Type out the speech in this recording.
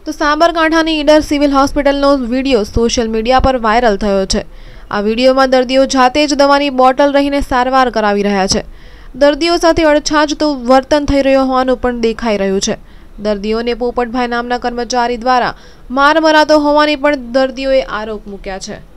તો સાબરકાંઠાની ઈડર સિવિલ હોસ્પિટલનો વિડીયો સોશિયલ મીડિયા પર વાયરલ થયો છે। આ વિડીયોમાં દર્દીઓ જાતે જ દવાની બોટલ રહીને સારવાર કરાવી રહ્યા છે। દર્દીઓ સાથે અડછાજતું વર્તન થઈ રહ્યું હોવાનું પણ દેખાઈ રહ્યું છે। દર્દીઓને પોપટભાઈ નામના કર્મચારી દ્વારા માર મરાતો હોવાની પણ દર્દીઓએ આરોપ મૂક્યા છે।